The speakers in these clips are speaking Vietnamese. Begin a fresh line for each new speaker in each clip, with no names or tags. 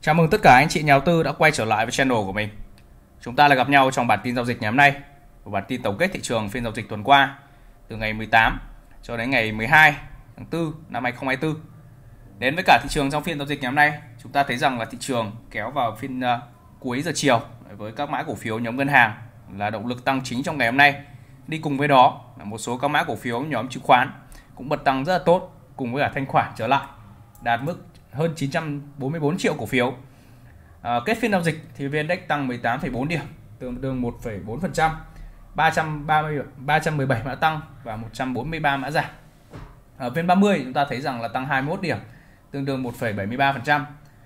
Chào mừng tất cả anh chị nhà đầu tư đã quay trở lại với channel của mình. Chúng ta lại gặp nhau trong bản tin giao dịch ngày hôm nay, của bản tin tổng kết thị trường phiên giao dịch tuần qua từ ngày 18 cho đến ngày 12 tháng 4 năm 2024. Đến với cả thị trường trong phiên giao dịch ngày hôm nay, chúng ta thấy rằng là thị trường kéo vào phiên cuối giờ chiều với các mã cổ phiếu nhóm ngân hàng là động lực tăng chính trong ngày hôm nay. Đi cùng với đó là một số các mã cổ phiếu nhóm chứng khoán cũng bật tăng rất là tốt, cùng với cả thanh khoản trở lại đạt mức hơn 944 triệu cổ phiếu. Kết phiên giao dịch thì VN-Index tăng 18,4 điểm, tương đương 1,4%, 317 mã tăng và 143 mã giảm. Ở VN30 chúng ta thấy rằng là tăng 21 điểm, tương đương 1,73%,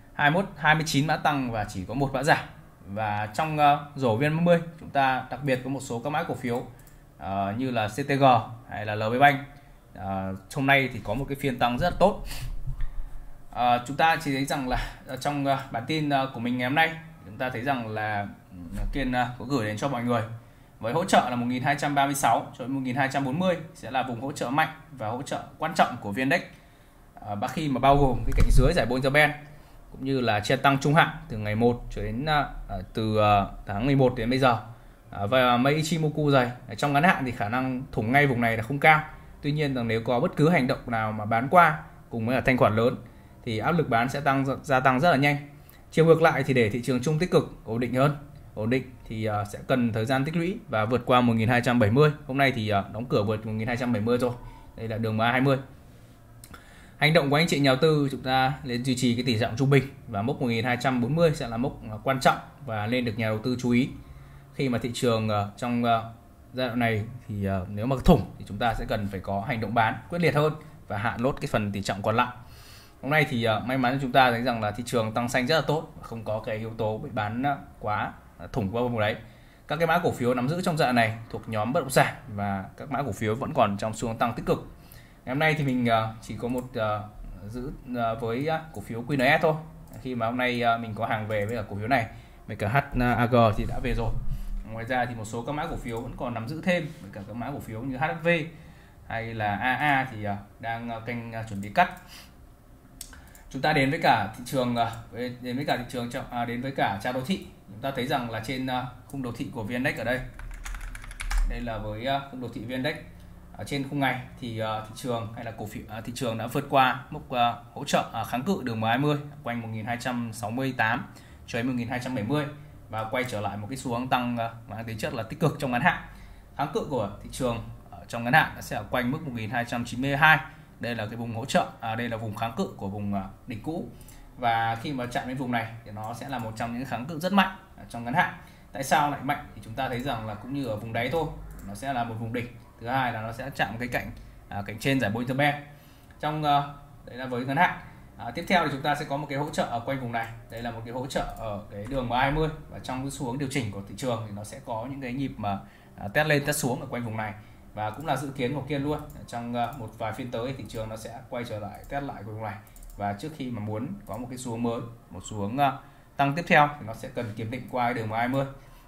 29 mã tăng và chỉ có một mã giảm. Và trong rổ VN30 chúng ta đặc biệt có một số các mã cổ phiếu như là CTG hay là LB Bank. Hôm nay thì có một cái phiên tăng rất là tốt. Chúng ta chỉ thấy rằng là trong bản tin của mình ngày hôm nay, chúng ta thấy rằng là Kiên có gửi đến cho mọi người với hỗ trợ là 1236 cho đến 1240 sẽ là vùng hỗ trợ mạnh và hỗ trợ quan trọng của VN-Index, khi mà bao gồm cái cạnh dưới giải Bollinger Band cũng như là trên tăng trung hạn từ ngày 1 cho đến từ tháng 11 đến bây giờ. Và mấy Ichimoku dày trong ngắn hạn thì khả năng thủng ngay vùng này là không cao. Tuy nhiên rằng nếu có bất cứ hành động nào mà bán qua cùng với thanh khoản lớn thì áp lực bán sẽ gia tăng rất là nhanh. Chiều ngược lại thì để thị trường chung tích cực, ổn định thì sẽ cần thời gian tích lũy và vượt qua 1270. Hôm nay thì đóng cửa vượt 1270 rồi. Đây là đường MA20. Hành động của anh chị nhà đầu tư chúng ta nên duy trì cái tỷ trọng trung bình và mốc 1240 sẽ là mốc quan trọng và nên được nhà đầu tư chú ý. Khi mà thị trường trong giai đoạn này thì nếu mà thủng thì chúng ta sẽ cần phải có hành động bán quyết liệt hơn và hạ lốt cái phần tỷ trọng còn lại. Hôm nay thì may mắn chúng ta thấy rằng là thị trường tăng xanh rất là tốt, không có cái yếu tố bị bán quá thủng qua vùng đấy. Các cái mã cổ phiếu nắm giữ trong giai đoạn này thuộc nhóm bất động sản và các mã cổ phiếu vẫn còn trong xu hướng tăng tích cực. Ngày hôm nay thì mình chỉ có một giữ với cổ phiếu QNS thôi. Khi mà hôm nay mình có hàng về với cả cổ phiếu này, với cả HAG thì đã về rồi. Ngoài ra thì một số các mã cổ phiếu vẫn còn nắm giữ thêm, với cả các mã cổ phiếu như HFV hay là AA thì đang kênh chuẩn bị cắt. Chúng ta đến với cả thị trường đến với cả chart đồ thị. Chúng ta thấy rằng là trên khung đồ thị của VN-Index ở đây. Đây là với khung đồ thị VN-Index. Ở trên khung ngày thì thị trường hay là cổ phiếu thị trường đã vượt qua mốc hỗ trợ kháng cự đường MA20 quanh 1268 cho đến 1270 và quay trở lại một cái xu hướng tăng mang tính chất là tích cực trong ngắn hạn. Kháng cự của thị trường trong ngắn hạn sẽ ở quanh mức 1292. Đây là cái vùng hỗ trợ, đây là vùng kháng cự của vùng đỉnh cũ. Và khi mà chạm đến vùng này thì nó sẽ là một trong những kháng cự rất mạnh trong ngắn hạn. Tại sao lại mạnh? Thì chúng ta thấy rằng là cũng như ở vùng đáy thôi, nó sẽ là một vùng đỉnh. Thứ hai là nó sẽ chạm cái cạnh trên giải Bollinger Band. Trong đấy là với ngắn hạn. Tiếp theo thì chúng ta sẽ có một cái hỗ trợ ở quanh vùng này. Đây là một cái hỗ trợ ở cái đường MA20 và trong cái xu hướng điều chỉnh của thị trường thì nó sẽ có những cái nhịp mà test lên test xuống ở quanh vùng này. Và cũng là dự kiến của Kiên luôn, trong một vài phiên tới thị trường nó sẽ quay trở lại test lại vùng này. Và trước khi mà muốn có một cái xu hướng mới, một xu hướng tăng tiếp theo thì nó sẽ cần kiểm định qua cái đường MA20.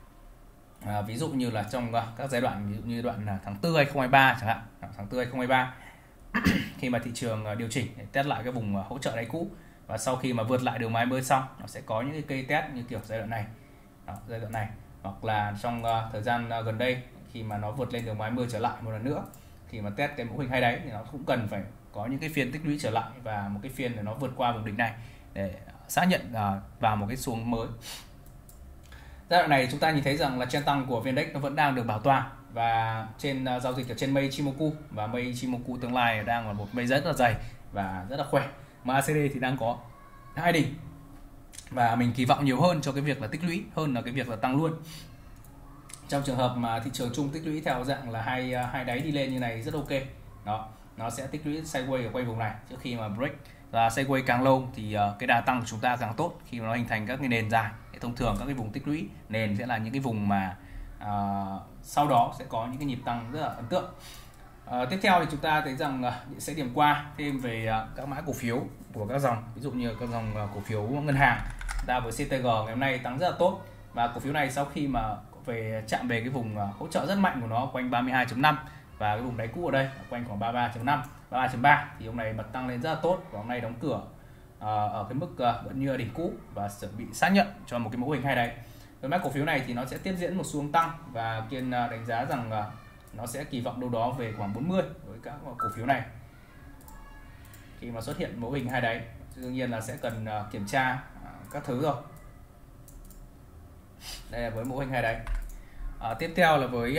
Ví dụ như là trong các giai đoạn, ví dụ như đoạn tháng 4 2023 chẳng hạn, tháng 4 2023 khi mà thị trường điều chỉnh để test lại cái vùng hỗ trợ đáy cũ, và sau khi mà vượt lại đường MA20 xong nó sẽ có những cái cây test như kiểu giai đoạn này. Hoặc là trong thời gian gần đây khi mà nó vượt lên đường MA20 trở lại một lần nữa, khi mà test cái mẫu hình hay đáy thì nó cũng cần phải có những cái phiên tích lũy trở lại và một cái phiên để nó vượt qua vùng đỉnh này để xác nhận vào một cái xu hướng mới. Giai đoạn này chúng ta nhìn thấy rằng là trend tăng của VN-Index nó vẫn đang được bảo toàn, và trên giao dịch ở trên mây Ichimoku, và mây Ichimoku tương lai đang là một mây rất là dày và rất là khỏe. MACD thì đang có hai đỉnh và mình kỳ vọng nhiều hơn cho cái việc là tích lũy hơn là cái việc là tăng luôn. Trong trường hợp mà thị trường chung tích lũy theo dạng là hai đáy đi lên như này rất ok. Đó, nó sẽ tích lũy sideways ở quanh vùng này trước khi mà break. Và sideways càng lâu thì cái đà tăng của chúng ta càng tốt khi mà nó hình thành các cái nền dài. Thông thường các cái vùng tích lũy nền sẽ là những cái vùng mà sau đó sẽ có những cái nhịp tăng rất là ấn tượng. Tiếp theo thì chúng ta thấy rằng sẽ điểm qua thêm về các mã cổ phiếu của các dòng, ví dụ như các dòng cổ phiếu ngân hàng. Ta với CTG ngày hôm nay tăng rất là tốt, và cổ phiếu này sau khi mà chạm về cái vùng hỗ trợ rất mạnh của nó quanh 32.5 và cái vùng đáy cũ ở đây quanh khoảng 33.5, 33.3 thì hôm nay bật tăng lên rất là tốt, và hôm nay đóng cửa ở cái mức vẫn như đỉnh cũ và chuẩn bị xác nhận cho một cái mẫu hình hay đấy. Với mã cổ phiếu này thì nó sẽ tiếp diễn một xu hướng tăng và Kiên đánh giá rằng nó sẽ kỳ vọng đâu đó về khoảng 40 với các cổ phiếu này. Khi mà xuất hiện mẫu hình hay đấy đương nhiên là sẽ cần kiểm tra các thứ rồi. Đây là với mẫu hình hay đấy. Tiếp theo là với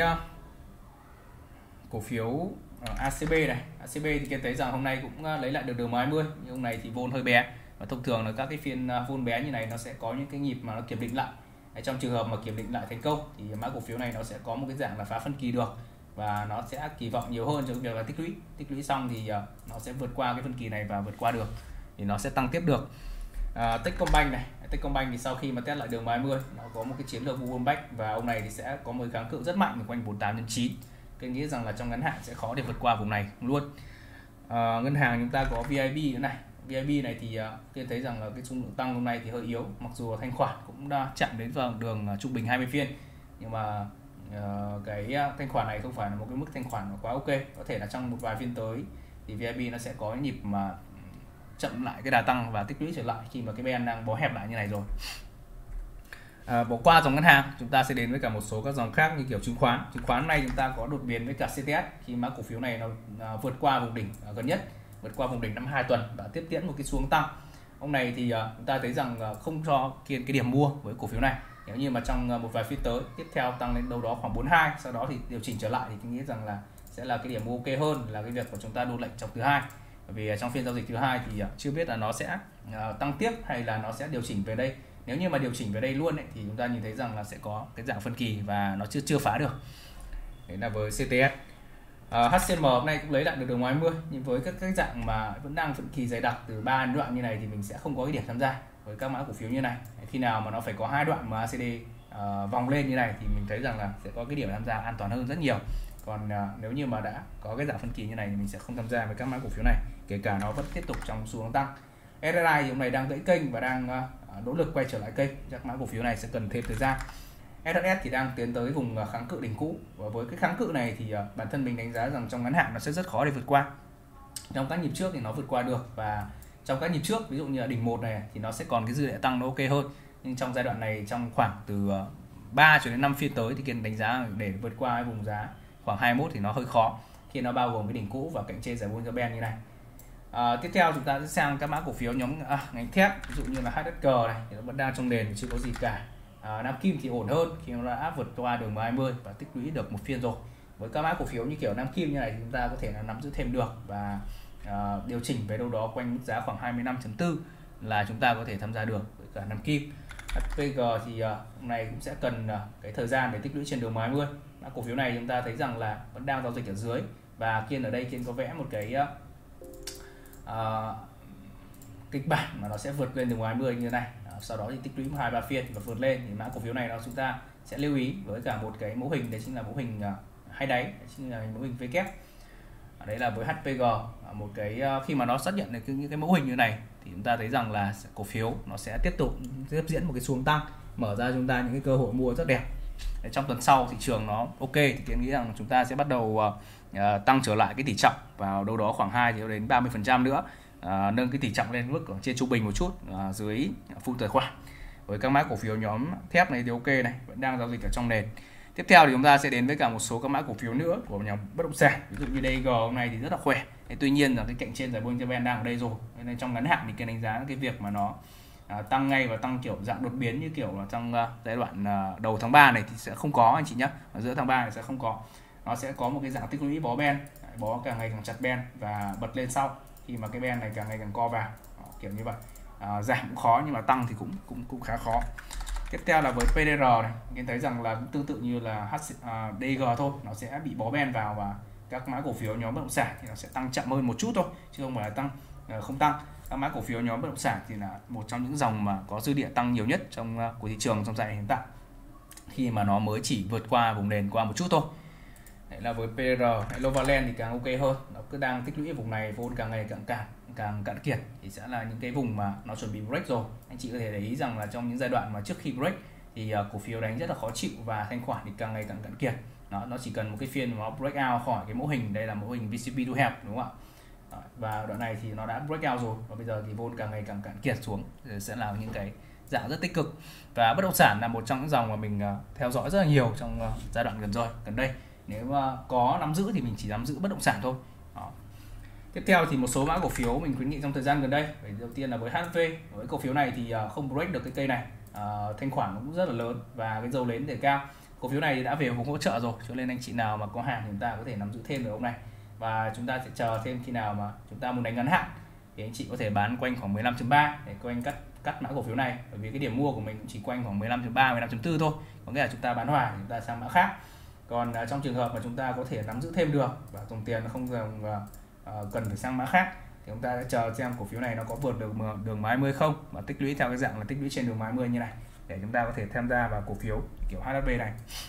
cổ phiếu ACB này. ACB thì Kiên thấy rằng hôm nay cũng lấy lại được đường MA20, nhưng hôm nay thì vôn hơi bé và thông thường là các cái phiên vôn bé như này nó sẽ có những cái nhịp mà nó kiểm định lại. Trong trường hợp mà kiểm định lại thành công thì mã cổ phiếu này nó sẽ có một cái dạng là phá phân kỳ được và nó sẽ kỳ vọng nhiều hơn cho việc là tích lũy xong thì nó sẽ vượt qua cái phân kỳ này và vượt qua được thì nó sẽ tăng tiếp được. Techcombank này, Techcombank thì sau khi mà test lại đường MA20 nó có một cái chiến lược pullback và ông này thì sẽ có một kháng cự rất mạnh ở quanh 48.9. Tôi nghĩ rằng là trong ngắn hạn sẽ khó để vượt qua vùng này luôn. Ngân hàng chúng ta có VIB nữa này. VIB này thì tôi thấy rằng là cái xu hướng tăng hôm nay thì hơi yếu, mặc dù thanh khoản cũng đã chạm đến vào đường trung bình 20 phiên, nhưng mà cái thanh khoản này không phải là một cái mức thanh khoản quá ok. Có thể là trong một vài phiên tới thì VIB nó sẽ có nhịp mà chậm lại cái đà tăng và tích lũy trở lại khi mà cái band đang bó hẹp lại như này rồi. Bỏ qua dòng ngân hàng, chúng ta sẽ đến với cả một số các dòng khác như kiểu chứng khoán này chúng ta có đột biến với cả CTS khi mã cổ phiếu này nó vượt qua vùng đỉnh gần nhất, vượt qua vùng đỉnh 52 tuần và tiếp diễn một cái xu hướng tăng. Hôm nay thì chúng ta thấy rằng không cho Kiên cái điểm mua với cổ phiếu này. Nếu như mà trong một vài phiên tới tiếp theo tăng lên đâu đó khoảng 42, sau đó thì điều chỉnh trở lại thì tôi nghĩ rằng là sẽ là cái điểm mua ok hơn là cái việc của chúng ta đôn lệnh trong thứ hai. Bởi vì trong phiên giao dịch thứ hai thì chưa biết là nó sẽ tăng tiếp hay là nó sẽ điều chỉnh về đây. Nếu như mà điều chỉnh về đây luôn ấy, thì chúng ta nhìn thấy rằng là sẽ có cái dạng phân kỳ và nó chưa phá được. Đấy là với CTS. HCM hôm nay cũng lấy lại được đường 20, nhưng với các dạng mà vẫn đang phân kỳ dày đặc từ 3 đoạn như này thì mình sẽ không có cái điểm tham gia với các mã cổ phiếu như này. Khi nào mà nó phải có 2 đoạn mà ACD vòng lên như này thì mình thấy rằng là sẽ có cái điểm tham gia an toàn hơn rất nhiều. Còn nếu như mà đã có cái dạng phân kỳ như này thì mình sẽ không tham gia với các mã cổ phiếu này, kể cả nó vẫn tiếp tục trong xu hướng tăng. SSI thì hôm nay đang gãy kênh và đang nỗ lực quay trở lại kênh, các mã cổ phiếu này sẽ cần thêm thời gian. SSS thì đang tiến tới vùng kháng cự đỉnh cũ và với cái kháng cự này thì bản thân mình đánh giá rằng trong ngắn hạn nó sẽ rất khó để vượt qua. Trong các nhịp trước thì nó vượt qua được và trong các nhịp trước ví dụ như là đỉnh 1 này thì nó sẽ còn cái dư địa tăng nó ok hơn, nhưng trong giai đoạn này trong khoảng từ 3 cho đến 5 phiên tới thì Kiên đánh giá để vượt qua cái vùng giá khoảng 21 thì nó hơi khó khi nó bao gồm cái đỉnh cũ và cạnh trên giải Bollinger Band như này. Tiếp theo chúng ta sẽ sang các mã cổ phiếu nhóm ngành thép, ví dụ như là HSG này thì nó vẫn đang trong nền, chưa có gì cả. Nam Kim thì ổn hơn khi nó đã áp vượt qua đường MA20 và tích lũy được một phiên rồi. Với các mã cổ phiếu như kiểu Nam Kim như này thì chúng ta có thể là nắm giữ thêm được và điều chỉnh về đâu đó quanh mức giá khoảng 25.4 là chúng ta có thể tham gia được với cả Nam Kim. HPG thì hôm nay cũng sẽ cần cái thời gian để tích lũy trên đường MA20. Mã cổ phiếu này chúng ta thấy rằng là vẫn đang giao dịch ở dưới và Kiên ở đây Kiên có vẽ một cái kịch bản mà nó sẽ vượt lên đường 20 như này, sau đó thì tích lũy 2-3 phiên và vượt lên thì mã cổ phiếu này nó chúng ta sẽ lưu ý với cả một cái mẫu hình, đấy chính là mẫu hình hai đáy, đấy chính là mẫu hình V kép. Đấy là với HPG, một cái khi mà nó xác nhận được những cái mẫu hình như này thì chúng ta thấy rằng là cổ phiếu nó sẽ tiếp tục tiếp diễn một cái xu hướng tăng, mở ra chúng ta những cái cơ hội mua rất đẹp. Trong tuần sau thị trường nó ok thì Kiên nghĩ rằng chúng ta sẽ bắt đầu tăng trở lại cái tỷ trọng vào đâu đó khoảng 2 đến 30% nữa, nâng cái tỷ trọng lên mức ở trên trung bình một chút, dưới full tài khoản. Với các mã cổ phiếu nhóm thép này thì ok này, vẫn đang giao dịch ở trong nền. Tiếp theo thì chúng ta sẽ đến với cả một số các mã cổ phiếu nữa của nhóm bất động sản, ví dụ như DG hôm nay thì rất là khỏe. Tuy nhiên là cái cạnh trên giải Bollinger Band đang ở đây rồi, nên trong ngắn hạn thì Kiên đánh giá cái việc mà nó tăng ngay và tăng kiểu dạng đột biến như kiểu là trong giai đoạn đầu tháng 3 này thì sẽ không có anh chị nhé, ở giữa tháng 3 này sẽ không có, nó sẽ có một cái dạng tích lũy bó band, bó càng ngày càng chặt band và bật lên sau khi mà cái band này càng ngày càng co vào, kiểu như vậy. Giảm cũng khó nhưng mà tăng thì cũng khá khó. Tiếp theo là với PDR này, Kiên thấy rằng là tương tự như là DG thôi, nó sẽ bị bó band vào và các mã cổ phiếu nhóm bất động sản thì nó sẽ tăng chậm hơn một chút thôi, chứ không phải là tăng không tăng. Các mã cổ phiếu nhóm bất động sản thì là một trong những dòng mà có dư địa tăng nhiều nhất của thị trường trong giai đoạn hiện tại, khi mà nó mới chỉ vượt qua vùng nền qua một chút thôi. Đấy là với PR. Novaland thì càng ok hơn, nó cứ đang tích lũy ở vùng này, vốn càng ngày càng cạn kiệt thì sẽ là những cái vùng mà nó chuẩn bị break rồi. Anh chị có thể để ý rằng là trong những giai đoạn mà trước khi break thì cổ phiếu đánh rất là khó chịu và thanh khoản thì càng ngày càng cạn kiệt. Nó chỉ cần một cái phiên mà nó break out khỏi cái mẫu hình, đây là mẫu hình VCP thu hẹp, đúng không và đoạn này thì nó đã breakout rồi, và bây giờ thì vốn càng ngày càng cạn kiệt xuống, sẽ là những cái dạng rất tích cực. Và bất động sản là một trong những dòng mà mình theo dõi rất là nhiều trong giai đoạn gần đây. Nếu mà có nắm giữ thì mình chỉ nắm giữ bất động sản thôi. Đó. Tiếp theo thì một số mã cổ phiếu mình khuyến nghị trong thời gian gần đây. Đầu tiên là với HV, với cổ phiếu này thì không break được cái cây này, thanh khoản cũng rất là lớn và cái dầu nến để cao. Cổ phiếu này đã về vùng hỗ trợ rồi, cho nên anh chị nào mà có hàng thì chúng ta có thể nắm giữ thêm được hôm nay, và chúng ta sẽ chờ thêm khi nào mà chúng ta muốn đánh ngắn hạn thì anh chị có thể bán quanh khoảng 15.3 để quanh cắt mã cổ phiếu này, bởi vì cái điểm mua của mình cũng chỉ quanh khoảng 15.3, 15.4 thôi, có nghĩa là chúng ta bán hòa thì chúng ta sang mã khác. Còn trong trường hợp mà chúng ta có thể nắm giữ thêm được và dòng tiền không cần phải sang mã khác thì chúng ta sẽ chờ xem cổ phiếu này nó có vượt được đường MA 20 không, và tích lũy theo cái dạng là tích lũy trên đường MA 20 như này để chúng ta có thể tham gia vào cổ phiếu kiểu HSB này.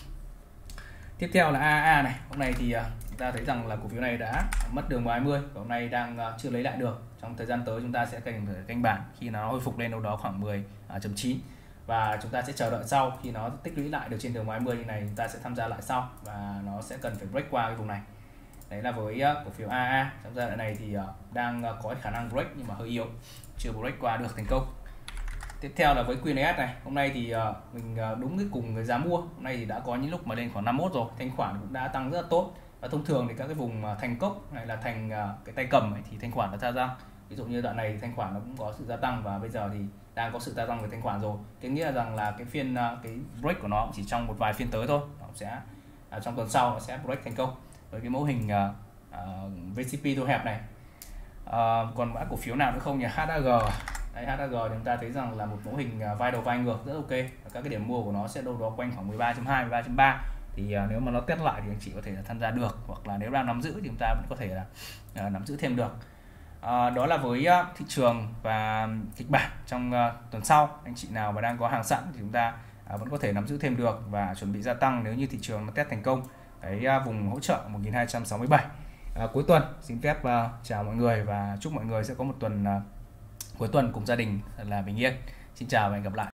Tiếp theo là AAA này, hôm nay thì chúng ta thấy rằng là cổ phiếu này đã mất đường MA 20 và hôm nay đang chưa lấy lại được. Trong thời gian tới chúng ta sẽ canh bản khi nó hồi phục lên đâu đó khoảng 10.9, và chúng ta sẽ chờ đợi sau khi nó tích lũy lại được trên đường MA 20 như này, chúng ta sẽ tham gia lại sau và nó sẽ cần phải break qua cái vùng này. Đấy là với cổ phiếu AA. Trong giai đoạn này thì đang có khả năng break nhưng mà hơi yếu, chưa break qua được thành công. Tiếp theo là với QNS này, hôm nay thì mình đúng cái cùng cái giá mua, hôm nay thì đã có những lúc mà lên khoảng 51 rồi, thanh khoản cũng đã tăng rất là tốt. Và thông thường thì các cái vùng thành cốc hay là thành cái tay cầm ấy, thì thanh khoản nó gia tăng. Ví dụ như đoạn này thì thanh khoản nó cũng có sự gia tăng, và bây giờ thì đang có sự gia tăng về thanh khoản rồi. Cái nghĩa là rằng là cái phiên cái break của nó chỉ trong một vài phiên tới thôi, nó sẽ trong tuần sau nó sẽ break thành công với cái mẫu hình VCP thu hẹp này. Còn mã cổ phiếu nào nữa không nhỉ? HAG. Đấy, HAG thì chúng ta thấy rằng là một mẫu hình vai đầu vai ngược rất ok. Các cái điểm mua của nó sẽ đâu đó quanh khoảng 13.2, 13.3. Thì nếu mà nó test lại thì anh chị có thể là tham gia được, hoặc là nếu đang nắm giữ thì chúng ta vẫn có thể là nắm giữ thêm được. Đó là với thị trường và kịch bản trong tuần sau. Anh chị nào mà đang có hàng sẵn thì chúng ta vẫn có thể nắm giữ thêm được và chuẩn bị gia tăng nếu như thị trường nó test thành công cái vùng hỗ trợ 1267. Cuối tuần xin phép chào mọi người và chúc mọi người sẽ có một tuần cuối tuần cùng gia đình là bình yên. Xin chào và hẹn gặp lại.